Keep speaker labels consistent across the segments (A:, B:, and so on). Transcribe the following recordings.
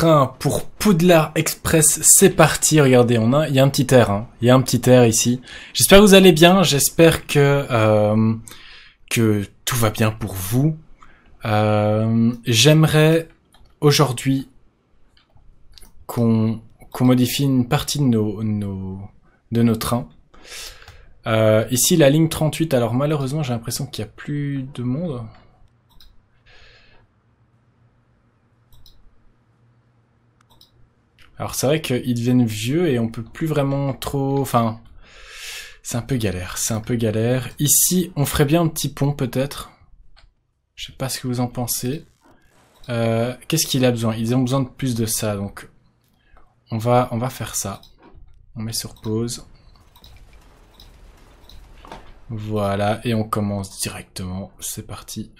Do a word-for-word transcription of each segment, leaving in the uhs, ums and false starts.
A: train pour Poudlard Express, c'est parti. Regardez, on a, il y a un petit air, hein. Il y a un petit air ici. J'espère que vous allez bien. J'espère que euh, que tout va bien pour vous. Euh, J'aimerais aujourd'hui qu'on qu'on modifie une partie de nos nos de nos trains. Euh, ici, la ligne trente-huit. Alors malheureusement, j'ai l'impression qu'il y a plus de monde. Alors c'est vrai qu'ils deviennent vieux et on peut plus vraiment trop... Enfin, c'est un peu galère, c'est un peu galère. Ici, on ferait bien un petit pont peut-être. Je sais pas ce que vous en pensez. Euh, Qu'est-ce qu'il a besoin? Ils ont besoin de plus de ça, donc on va, on va faire ça. On met sur pause. Voilà, et on commence directement. C'est parti.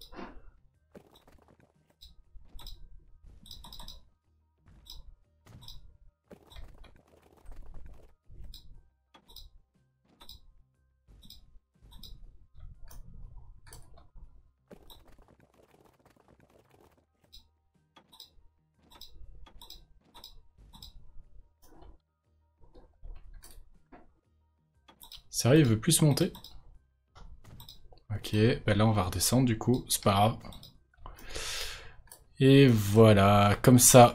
A: Sérieux, il veut plus monter? Ok, ben là on va redescendre du coup, c'est pas grave. Et voilà, comme ça.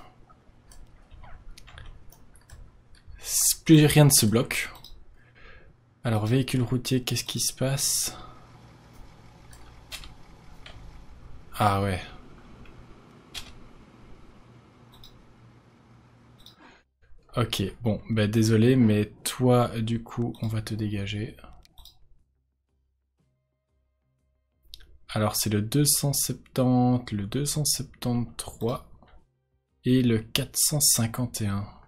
A: Plus rien ne se bloque. Alors véhicule routier, qu'est-ce qui se passe? Ah ouais. Ok, bon, bah désolé, mais toi, du coup, on va te dégager. Alors c'est le deux cent soixante-dix, le deux cent soixante-treize et le quatre cent cinquante et un.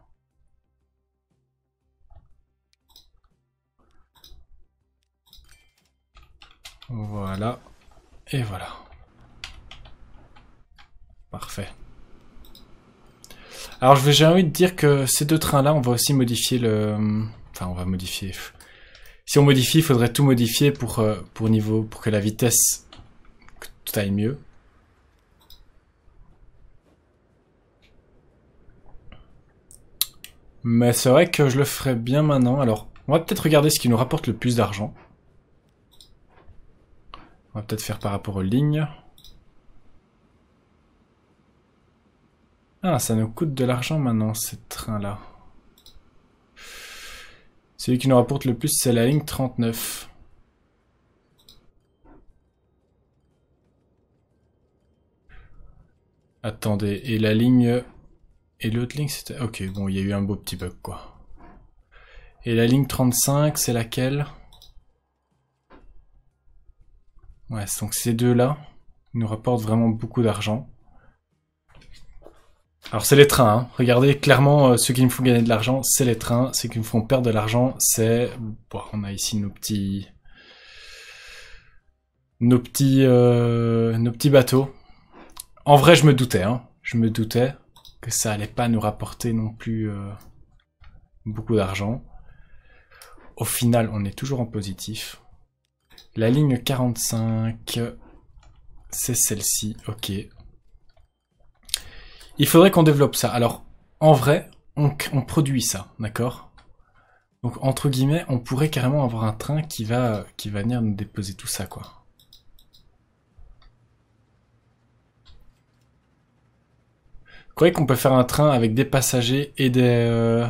A: Voilà, et voilà. Parfait. Alors j'ai envie de dire que ces deux trains-là, on va aussi modifier le... Enfin, on va modifier... Si on modifie, il faudrait tout modifier pour, euh, pour, niveau, pour que la vitesse que tout aille mieux. Mais c'est vrai que je le ferais bien maintenant. Alors, on va peut-être regarder ce qui nous rapporte le plus d'argent. On va peut-être faire par rapport aux lignes. Ah, ça nous coûte de l'argent maintenant, ces trains-là. Celui qui nous rapporte le plus, c'est la ligne trente-neuf. Attendez, et la ligne... Et l'autre ligne, c'était... Ok, bon, il y a eu un beau petit bug, quoi. Et la ligne trente-cinq, c'est laquelle? Ouais, donc ces deux-là nous rapportent vraiment beaucoup d'argent. Alors c'est les trains, hein. Regardez, clairement, euh, ceux qui me font gagner de l'argent, c'est les trains. Ceux qui me font perdre de l'argent, c'est... Bon, on a ici nos petits... Nos petits... Euh... Nos petits bateaux. En vrai, je me doutais, hein. Je me doutais que ça allait pas nous rapporter non plus euh, beaucoup d'argent. Au final, on est toujours en positif. La ligne quarante-cinq, c'est celle-ci, ok. Il faudrait qu'on développe ça. Alors, en vrai, on, on produit ça, d'accord? Donc, entre guillemets, on pourrait carrément avoir un train qui va, qui va venir nous déposer tout ça, quoi. Vous croyez qu'on peut faire un train avec des passagers et des... Euh,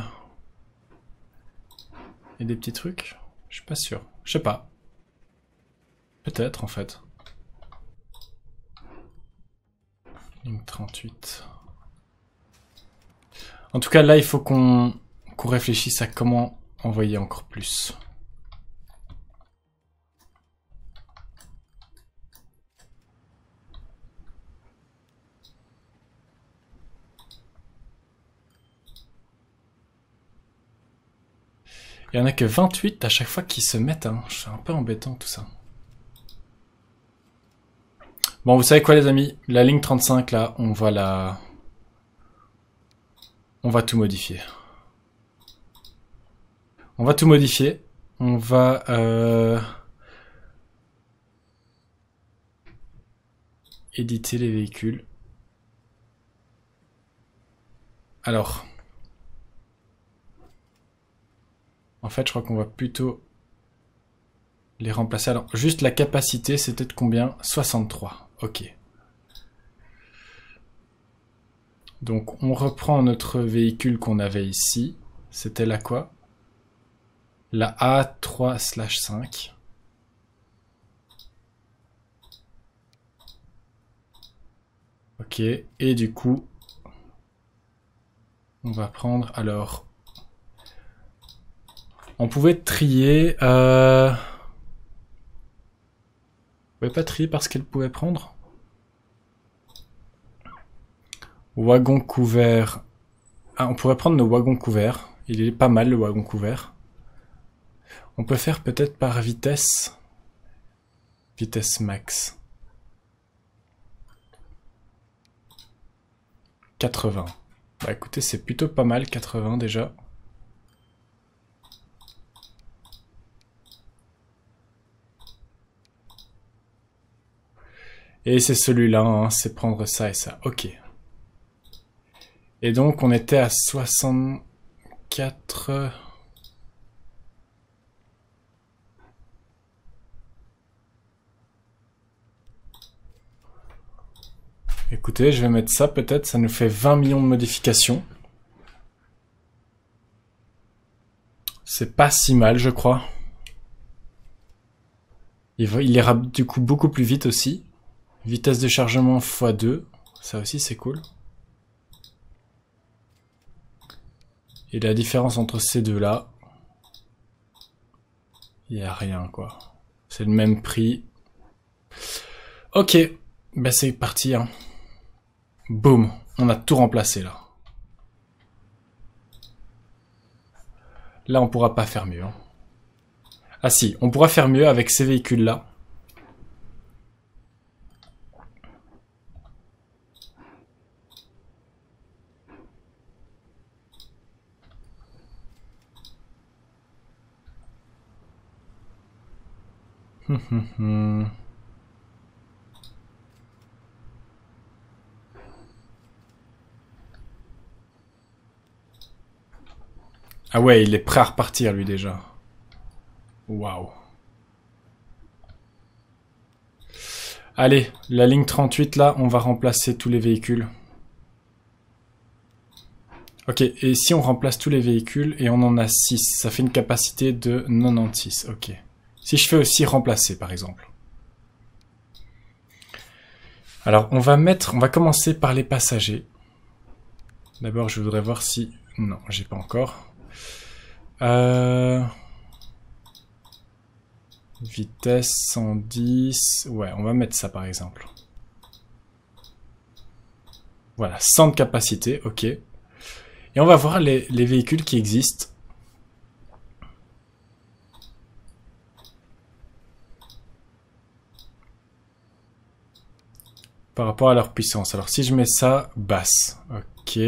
A: et des petits trucs? Je suis pas sûr. Je sais pas. Peut-être, en fait. Ligne trente-huit. En tout cas, là, il faut qu'on qu'on réfléchisse à comment envoyer encore plus. Il y en a que vingt-huit à chaque fois qui se mettent, hein. C'est un peu embêtant tout ça. Bon, vous savez quoi les amis? La ligne trente-cinq là, on va la... On va tout modifier. On va tout modifier. On va... Euh... éditer les véhicules. alors... En fait, je crois qu'on va plutôt les remplacer. Alors, juste la capacité, c'était de combien? soixante-trois. Ok. Donc, on reprend notre véhicule qu'on avait ici. C'était la quoi? La A trois slash cinq. Ok. Et du coup, on va prendre alors... On pouvait trier... Euh... On pouvait pas trier parce qu'elle pouvait prendre. Wagon couvert. Ah, on pourrait prendre nos wagons couverts. Il est pas mal le wagon couvert. On peut faire peut-être par vitesse. Vitesse max. quatre-vingts. Bah écoutez, c'est plutôt pas mal, quatre-vingts déjà. Et c'est celui-là, hein, c'est prendre ça et ça. Ok. Et donc on était à soixante-quatre... Écoutez, je vais mettre ça peut-être, ça nous fait vingt millions de modifications. C'est pas si mal, je crois. Il, va, il ira du coup beaucoup plus vite aussi. Vitesse de chargement fois deux, ça aussi c'est cool. Et la différence entre ces deux-là, il n'y a rien quoi. C'est le même prix. Ok, bah c'est parti. Hein. Boum, on a tout remplacé là. Là on pourra pas faire mieux. Hein. Ah si, on pourra faire mieux avec ces véhicules-là. Hum, hum, hum. Ah ouais, il est prêt à repartir lui déjà. Waouh. Allez, la ligne trente-huit là, on va remplacer tous les véhicules. Ok, et si on remplace tous les véhicules et on en a six, ça fait une capacité de quatre-vingt-seize. Ok. Si je fais aussi remplacer par exemple. Alors on va mettre, on va commencer par les passagers. D'abord je voudrais voir si... Non, j'ai pas encore. Euh... Vitesse cent dix... Ouais, on va mettre ça par exemple. Voilà, cent de capacité, ok. Et on va voir les, les véhicules qui existent. Par rapport à leur puissance. Alors si je mets ça, basse. Ok.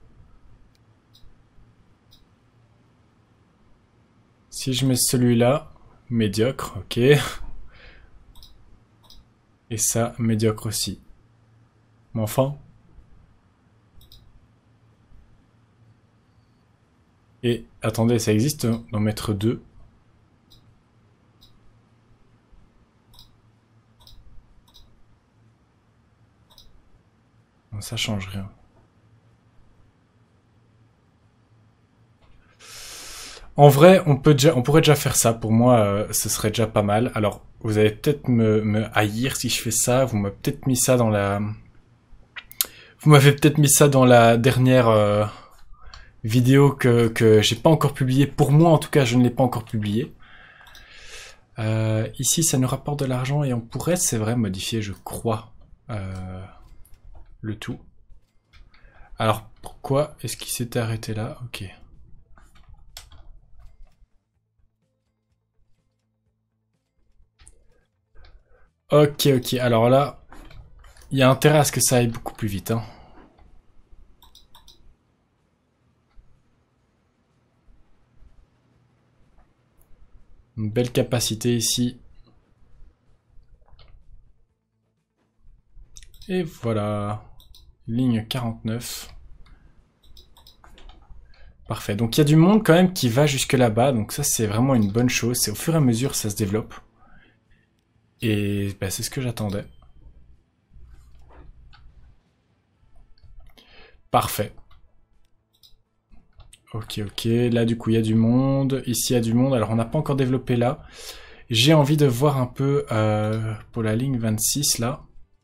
A: Si je mets celui-là, médiocre, ok. Et ça, médiocre aussi. Mais enfin. Et attendez, ça existe d'en mettre deux. Non, ça change rien. En vrai, on, peut déjà, on pourrait déjà faire ça. Pour moi, euh, ce serait déjà pas mal. Alors, vous allez peut-être me, me haïr si je fais ça. Vous m'avez peut-être mis ça dans la... Vous m'avez peut-être mis ça dans la dernière euh, vidéo que, que j'ai pas encore publiée. Pour moi, en tout cas, je ne l'ai pas encore publiée. Euh, ici, ça nous rapporte de l'argent et on pourrait, c'est vrai, modifier, je crois, euh, le tout. Alors, pourquoi est-ce qu'il s'était arrêté là? Ok. Ok, ok. Alors là, il y a intérêt à ce que ça aille beaucoup plus vite. Hein. Une belle capacité ici. Et voilà. Ligne quarante-neuf. Parfait. Donc il y a du monde quand même qui va jusque là-bas. Donc ça c'est vraiment une bonne chose. C'est au fur et à mesure ça se développe. Et bah, c'est ce que j'attendais. Parfait. Ok, ok. Là du coup il y a du monde. Ici il y a du monde. Alors on n'a pas encore développé là. J'ai envie de voir un peu euh, pour la ligne vingt-six là.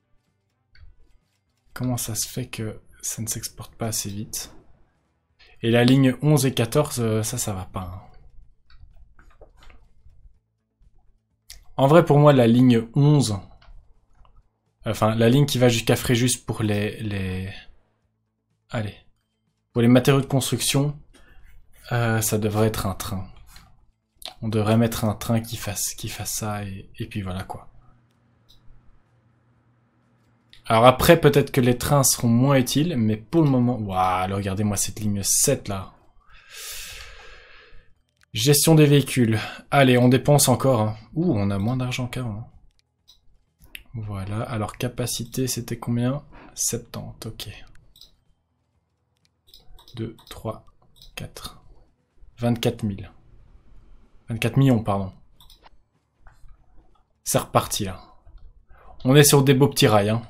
A: Comment ça se fait que ça ne s'exporte pas assez vite. Et la ligne onze et quatorze, euh, ça, ça va pas. Hein. En vrai, pour moi, la ligne onze, enfin, la ligne qui va jusqu'à Fréjus pour les, les... Allez. Pour les matériaux de construction, euh, ça devrait être un train. On devrait mettre un train qui fasse, qui fasse ça, et, et puis voilà, quoi. Alors après, peut-être que les trains seront moins utiles, mais pour le moment... Waouh, regardez-moi cette ligne sept, là. Gestion des véhicules. Allez, on dépense encore. Hein. Ouh, on a moins d'argent qu'avant. Voilà, alors capacité, c'était combien? soixante-dix, ok. deux, trois, quatre. vingt-quatre mille. vingt-quatre millions, pardon. C'est reparti, là. On est sur des beaux petits rails, hein.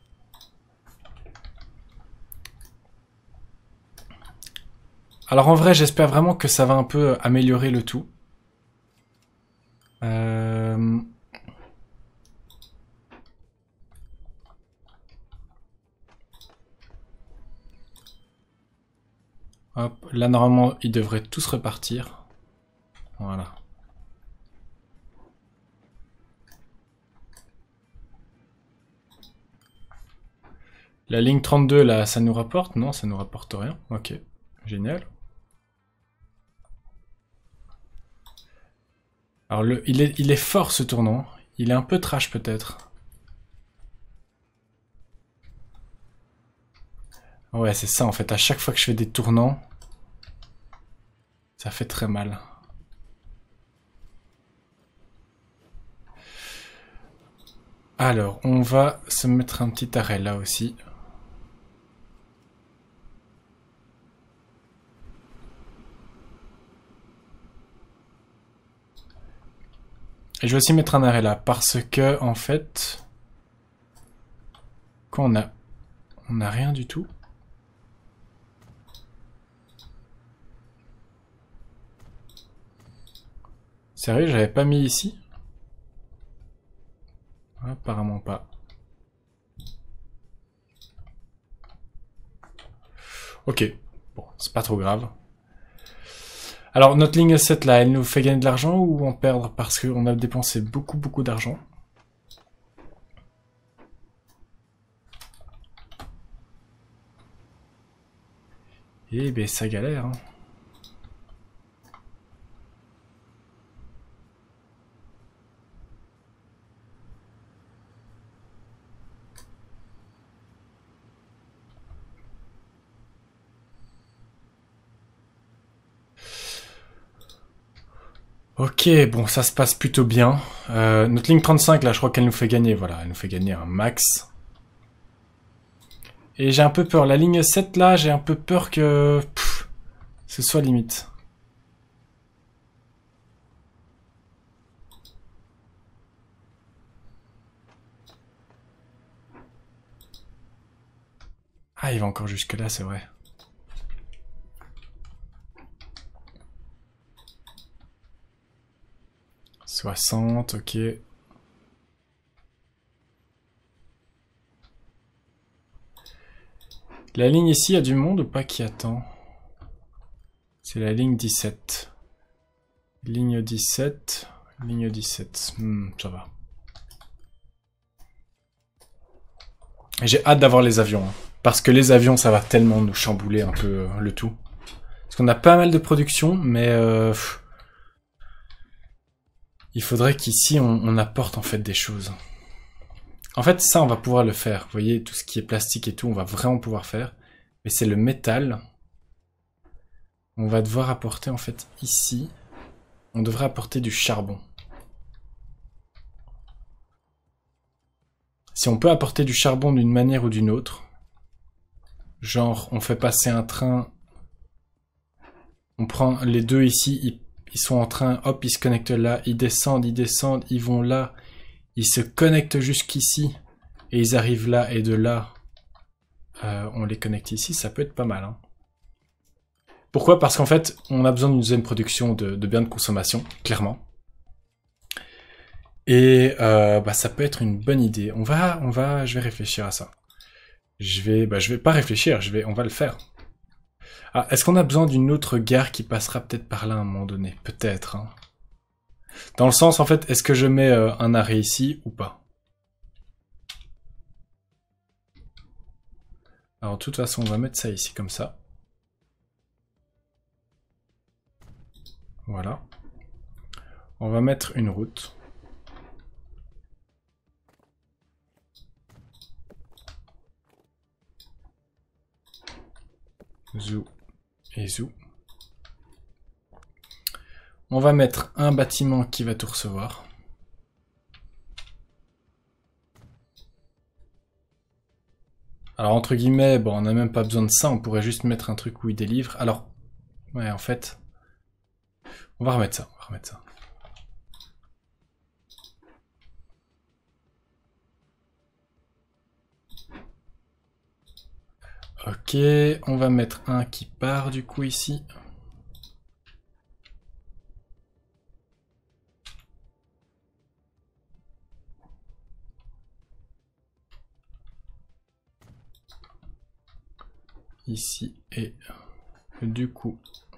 A: Alors en vrai, j'espère vraiment que ça va un peu améliorer le tout. Euh... Hop, là normalement, ils devraient tous repartir. Voilà. La ligne trente-deux, là, ça nous rapporte? Non, ça nous rapporte rien. Ok, génial. Alors, le, il, est, il est fort ce tournant. Il est un peu trash peut-être. Ouais, c'est ça en fait. À chaque fois que je fais des tournants, ça fait très mal. Alors, on va se mettre un petit arrêt là aussi. Et je vais aussi mettre un arrêt là, parce que, en fait... Quoi, on a... On n'a rien du tout. Sérieux, j'avais pas mis ici? Apparemment pas. Ok, bon, c'est pas trop grave. Alors, notre ligne sept là, elle nous fait gagner de l'argent ou en perdre parce qu'on a dépensé beaucoup beaucoup d'argent? Eh ben, ça galère, hein. Ok, bon, ça se passe plutôt bien. Euh, notre ligne trente-cinq, là, je crois qu'elle nous fait gagner. Voilà, elle nous fait gagner un max. Et j'ai un peu peur. La ligne sept, là, j'ai un peu peur que... Pff, ce soit limite. Ah, il va encore jusque là, c'est vrai. soixante, ok. La ligne ici, il y a du monde ou pas qui attend? C'est la ligne dix-sept. Ligne dix-sept. Ligne dix-sept. Hmm, ça va. J'ai hâte d'avoir les avions. Hein, parce que les avions, ça va tellement nous chambouler un peu euh, le tout. Parce qu'on a pas mal de production, mais... Euh, il faudrait qu'ici, on, on apporte en fait des choses. En fait, ça, on va pouvoir le faire. Vous voyez, tout ce qui est plastique et tout, on va vraiment pouvoir faire. Mais c'est le métal. On va devoir apporter, en fait, ici. On devrait apporter du charbon. Si on peut apporter du charbon d'une manière ou d'une autre, genre, on fait passer un train On prend les deux ici, ils, ils sont en train, hop, ils se connectent là, ils descendent, ils descendent, ils vont là, ils se connectent jusqu'ici, et ils arrivent là, et de là, euh, on les connecte ici, ça peut être pas mal. Hein. Pourquoi? Parce qu'en fait, on a besoin d'une deuxième production de, de biens de consommation, clairement. Et euh, bah, ça peut être une bonne idée. On va, on va, je vais réfléchir à ça. Je vais, bah, je vais pas réfléchir, je vais, on va le faire. Ah, est-ce qu'on a besoin d'une autre gare qui passera peut-être par là à un moment donné? Peut-être. Hein. Dans le sens, en fait, est-ce que je mets euh, un arrêt ici ou pas? Alors, de toute façon, on va mettre ça ici comme ça. Voilà. On va mettre une route. Zou et zou. On va mettre un bâtiment qui va tout recevoir. Alors entre guillemets, bon, on n'a même pas besoin de ça, on pourrait juste mettre un truc où il délivre. Alors, ouais, en fait, on va remettre ça, on va remettre ça. Ok, on va mettre un qui part du coup ici. Ici et du coup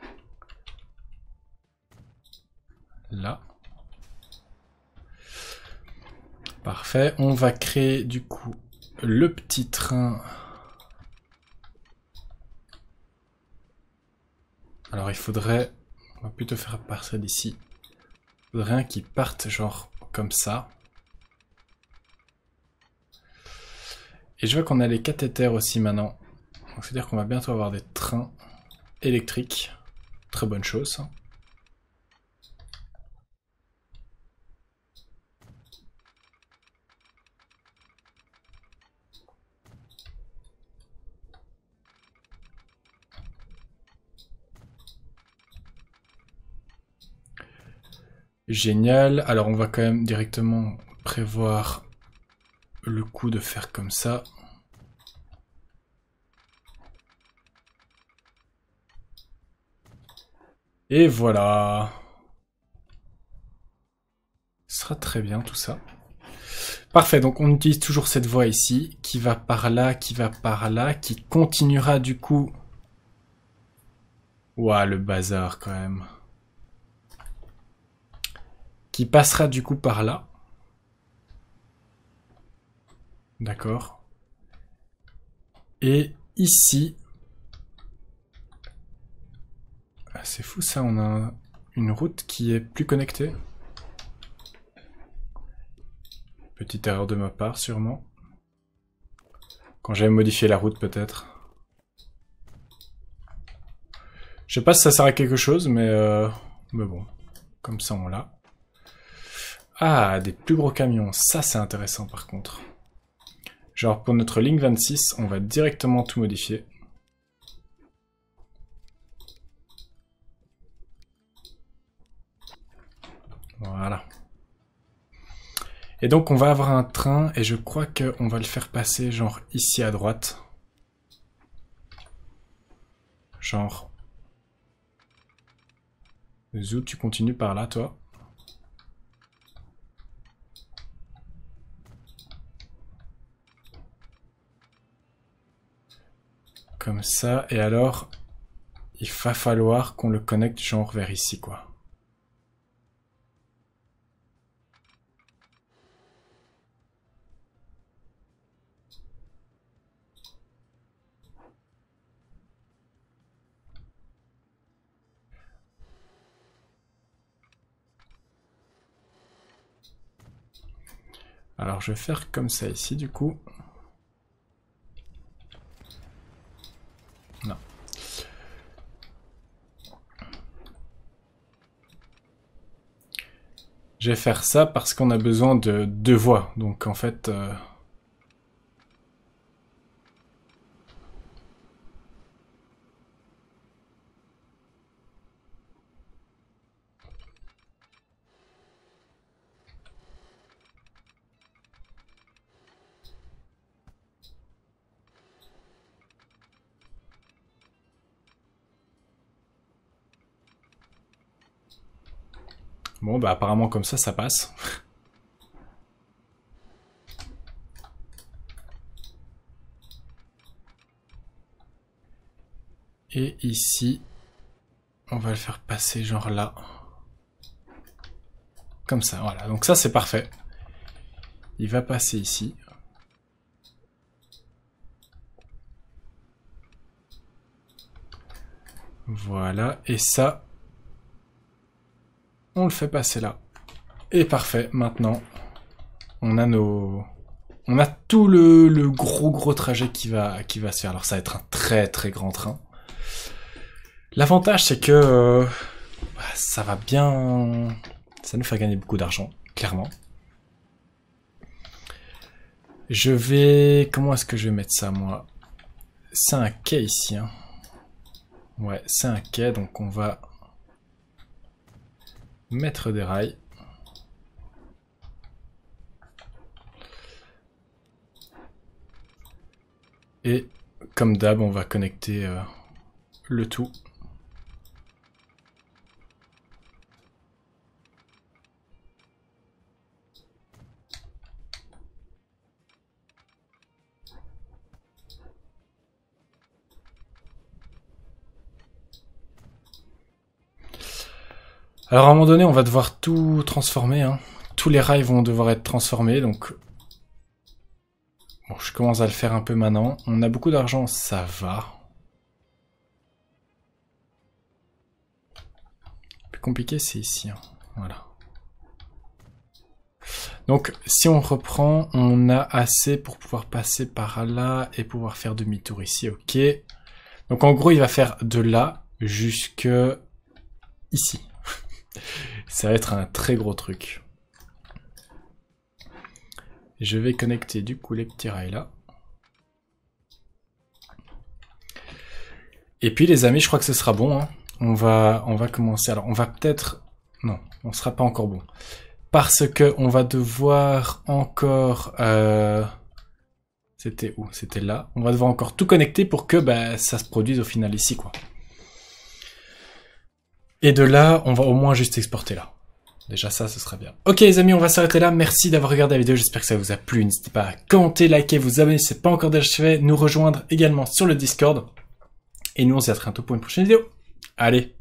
A: là. Parfait, on va créer du coup le petit train. Alors il faudrait, on va plutôt faire partir d'ici. Il faudrait un qui parte genre comme ça. Et je vois qu'on a les cathéters aussi maintenant. Donc c'est-à-dire qu'on va bientôt avoir des trains électriques. Très bonne chose. Génial. Alors on va quand même directement prévoir le coup de faire comme ça. Et voilà. Ce sera très bien tout ça. Parfait, donc on utilise toujours cette voie ici, qui va par là, qui va par là, qui continuera du coup... Ouah, le bazar quand même. Qui passera du coup par là. D'accord. Et ici... Ah, c'est fou ça, on a une route qui est plus connectée. Petite erreur de ma part, sûrement. Quand j'avais modifié la route, peut-être. Je sais pas si ça sert à quelque chose, mais... Euh... Mais bon, comme ça on l'a. Ah, des plus gros camions. Ça, c'est intéressant, par contre. Genre, pour notre ligne vingt-six, on va directement tout modifier. Voilà. Et donc, on va avoir un train, et je crois qu'on va le faire passer, genre, ici à droite. Genre... Zou, tu continues par là, toi. Comme ça, et alors... Il va falloir qu'on le connecte, genre, vers ici, quoi. Alors je vais faire comme ça ici du coup. Non. Je vais faire ça parce qu'on a besoin de deux voies. Donc en fait... Euh... Bon, bah apparemment comme ça, ça passe. Et ici, on va le faire passer genre là. Comme ça, voilà. Donc ça, c'est parfait. Il va passer ici. Voilà. Et ça, on le fait passer là. Et parfait. Maintenant, on a nos... On a tout le, le gros gros trajet qui va, qui va se faire. Alors ça va être un très très grand train. L'avantage, c'est que euh, ça va bien... Ça nous fait gagner beaucoup d'argent, clairement. Je vais... Comment est-ce que je vais mettre ça, moi? C'est un quai ici. Hein. Ouais, c'est un quai, donc on va mettre des rails. Et comme d'hab, on va connecter euh, le tout. Alors à un moment donné, on va devoir tout transformer. Hein. Tous les rails vont devoir être transformés, donc... Bon, je commence à le faire un peu maintenant. On a beaucoup d'argent, ça va. Le plus compliqué, c'est ici. Hein. Voilà. Donc, si on reprend, on a assez pour pouvoir passer par là et pouvoir faire demi-tour ici, ok. Donc en gros, il va faire de là jusque ici. Ça va être un très gros truc. Je vais connecter du coup les petits rails là. Et puis les amis, je crois que ce sera bon. Hein. On va, on va commencer. Alors on va peut-être... Non, on ne sera pas encore bon. Parce que on va devoir encore... Euh... C'était où? C'était là. On va devoir encore tout connecter pour que bah, ça se produise au final ici, quoi. Et de là, on va au moins juste exporter là. Déjà ça, ce sera bien. Ok les amis, on va s'arrêter là. Merci d'avoir regardé la vidéo. J'espère que ça vous a plu. N'hésitez pas à commenter, liker, vous abonner si ce n'est pas encore déjà fait. Nous rejoindre également sur le Discord. Et nous, on se dit à très bientôt pour une prochaine vidéo. Allez!